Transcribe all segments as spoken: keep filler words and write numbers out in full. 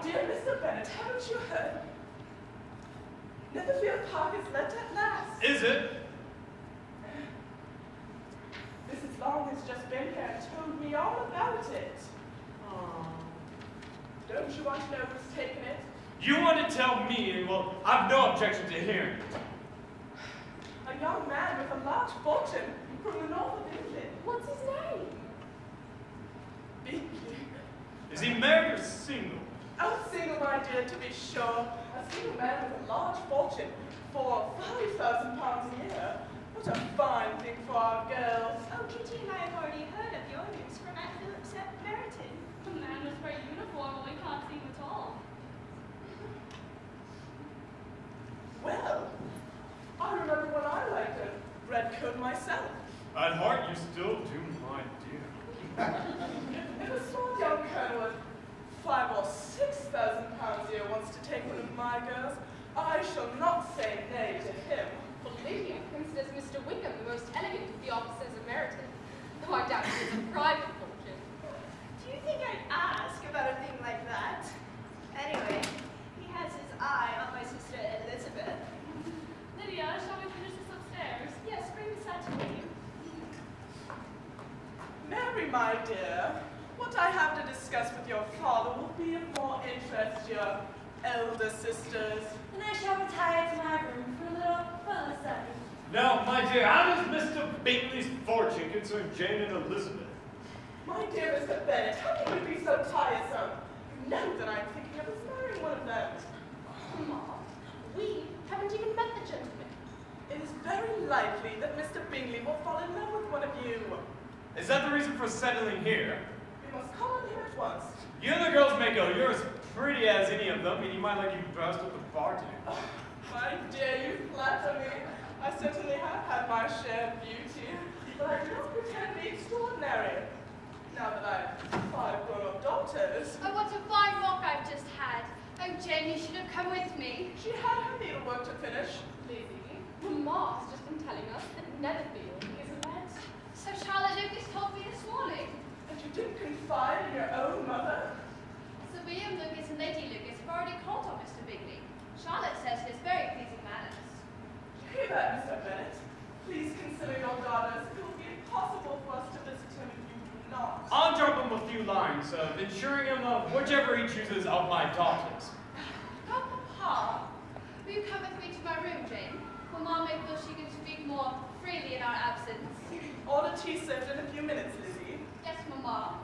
dear Mister Bennet, haven't you heard? Netherfield Park is let at last. Is it? Missus Long has just been here and told me all about it. Oh. Don't you want to know who's taken it? You want to tell me, and well, I've no objection to hearing it. A young man with a large fortune from the north of England. What's his name? Bingley. Is he married or single? Oh, single, my dear, to be sure. A single man with a large fortune for five thousand pounds a year. What a fine thing for our girls. Oh, Kitty and I have already heard of your news from Aunt Phillips at Meryton. The man was very uniform, and we can't see him at all. Well, I remember when I liked a red coat myself. At heart, you still do, my dear. If a small young colonel with five or six thousand pounds a year wants to take one of my girls, I shall not say nay to him. Well, Lydia considers Mister Wickham the most elegant of the officers of Meryton, though I doubt he has a private fortune. Do you think I'd ask about a thing like that? Anyway, he has his eye on my sister Elizabeth. Lydia, shall we finish this upstairs? Yes, bring this out to me. Mary, my dear, what I have to discuss with your father will be of more interest to your elder sisters. And I shall retire to my room for a little further study. Now, my dear, how does Mister Bingley's fortune concern Jane and Elizabeth? My dear Mister Bennet, how can you be so tiresome? You know that I'm thinking of marrying one of them. Mamma, we haven't even met the gentleman. It is very likely that Mister Bingley will fall in love with one of you. Is that the reason for settling here? We must call on him at once. You and the girls may go. You're as pretty as any of them, and you might like you dressed up the party. Oh, my dear, you flatter me. I certainly have had my share of beauty, but I don't pretend to be extraordinary. Now that I've five grown-up daughters. Oh, what a fine walk I've just had. Oh, Jane, you should have come with me. She had her needlework to finish. Lizzie, Mamma has just been telling us that Netherfield is a let. So Charlotte Lucas told me this morning. And you didn't confide in your own mother? Sir William Lucas and Lady Lucas have already called on Mister Bingley. Charlotte says he has very pleasing manners. You hear that, Mister Bennet? Please consider your daughters. It will be impossible for us to visit him if you do not. I'll drop him a few lines of ensuring him of whichever he chooses of my daughters. Oh, Papa, will you come with me to my room, Jane? Mamma may feel she can speak more freely in our absence. Order tea served in a few minutes, Lizzie. Yes, Mamma.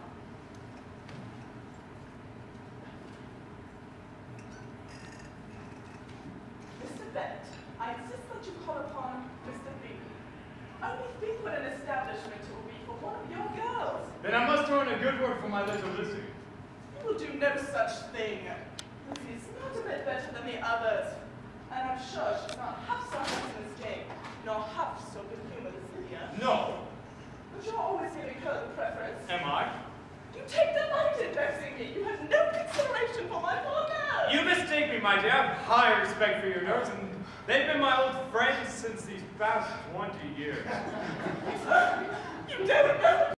Mister Bennet, I insist that you call upon Mister Bingley. Only think what an establishment it will be for one of your girls. Then I must throw in a good word for my little Lizzie. You will do no such thing. Lizzie's not a bit better than the others. And I'm sure she's not half so handsome as Jane, nor half so good-humored as Lydia. No. But you're always giving her the preference. Am I? You take delight in dressing me. You have no consideration for my poor girl. You mistake me, my dear. I have high respect for your nerves, and they've been my old friends since these past twenty years. You don't know